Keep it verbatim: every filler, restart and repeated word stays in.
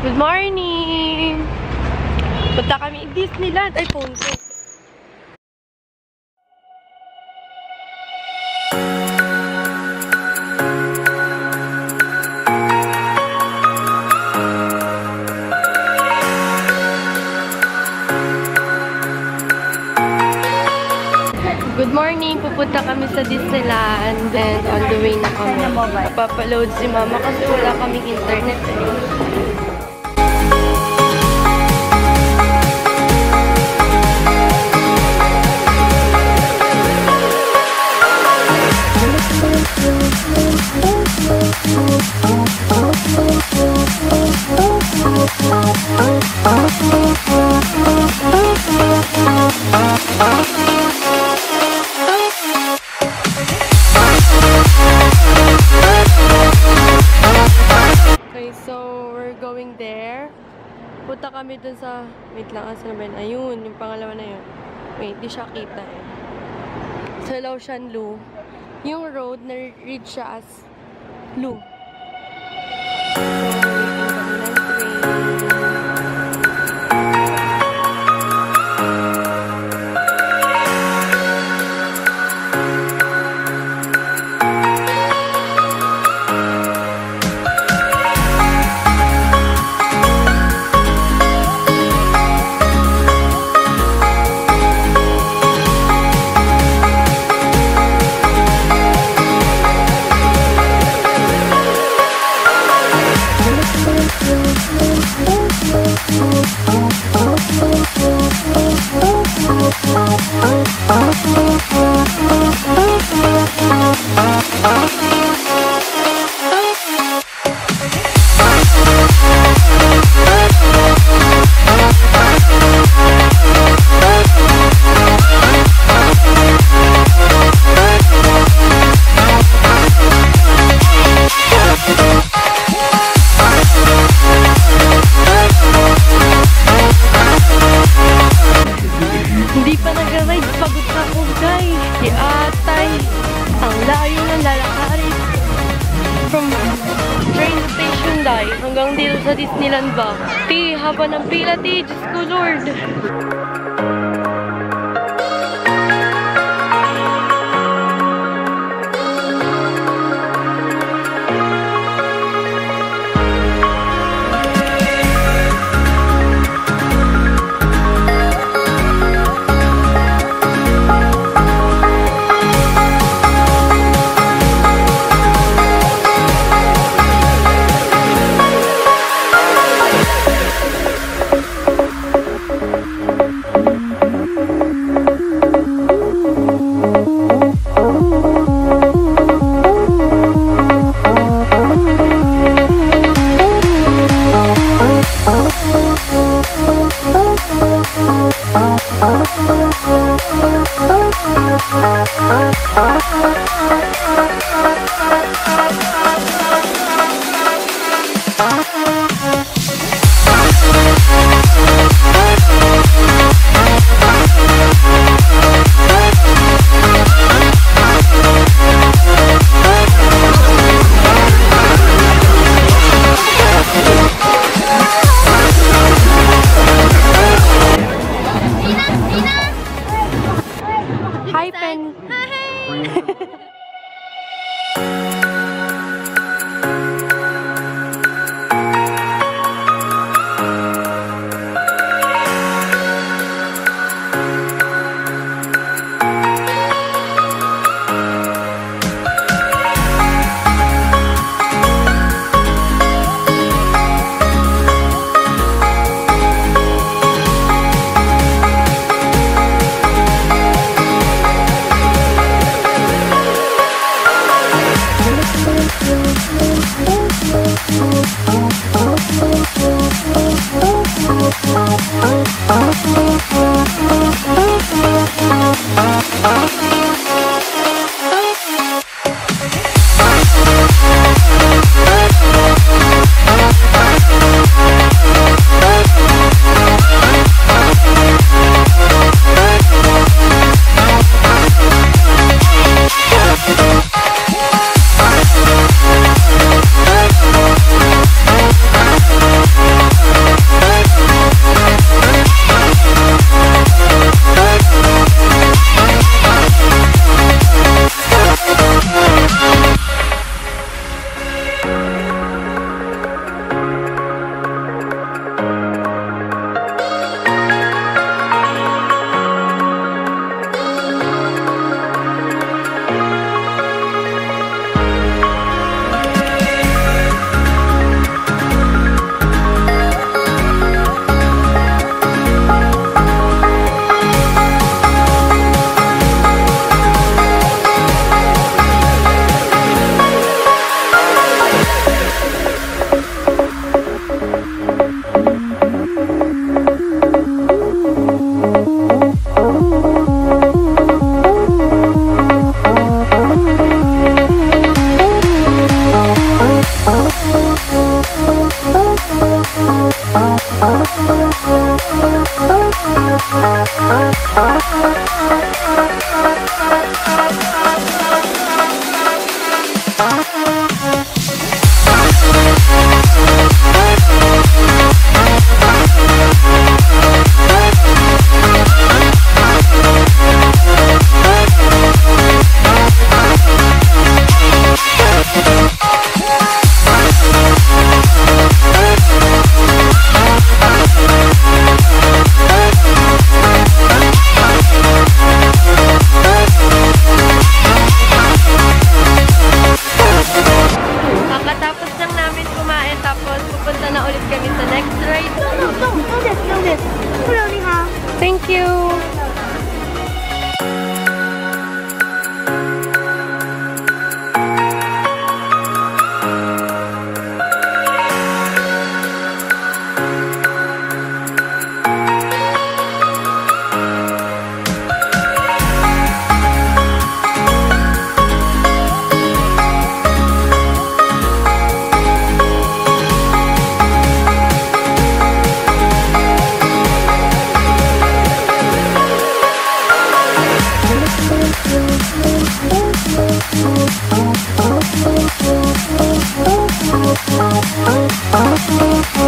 Good morning! Punta kami Disneyland. Ay, phone ko. Good morning! Pupunta kami sa Disneyland and on the way na kami. Papaload si mama kasi wala kaming internet eh. Okay, so we're going there. Punta kami dun sa, wait lang, asa na ba yun? Ayun, yung pangalawa na yun. Wait, di siya kita eh. Sa Laoshan Lu. Yung road na read siya as Lu. Hindi pa nag-ride, pagod na ako guys. Si Atay, ang layo ng lalakarin. From train station dahil hanggang dito sa Disneyland ba. Ti, haba ng pila ti, Diyos ko Lord. Hi, Pen. Hi. Thank you! Oh,